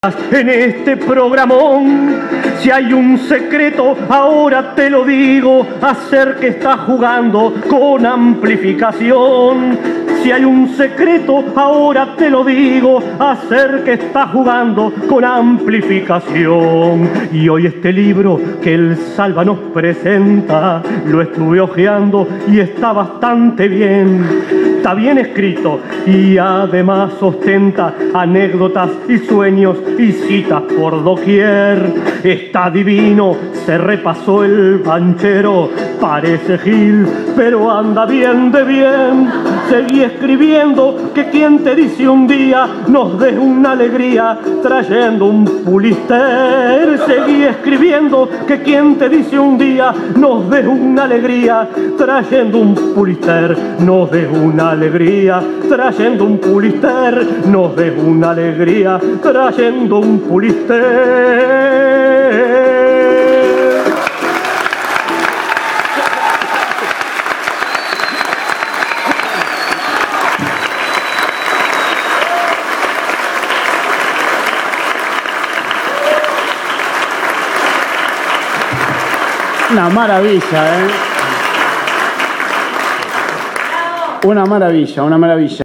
En este programón, si hay un secreto, ahora te lo digo, hacer que está jugando con amplificación. Si hay un secreto, ahora te lo digo, hacer que está jugando con amplificación. Y hoy este libro que el Salva nos presenta, lo estuve hojeando y está bastante bien. Está bien escrito y además ostenta anécdotas y sueños y citas por doquier. Está divino, se repasó el banchero, parece Gil, pero anda bien de bien. Seguí escribiendo, que quien te dice un día nos dé una alegría trayendo un Pulister. Seguí escribiendo, que quien te dice un día nos dé una alegría trayendo un Pulister. Nos dé una alegría trayendo un Pulister. Nos dé una alegría trayendo un Pulister. Una maravilla, ¿eh? Una maravilla, una maravilla.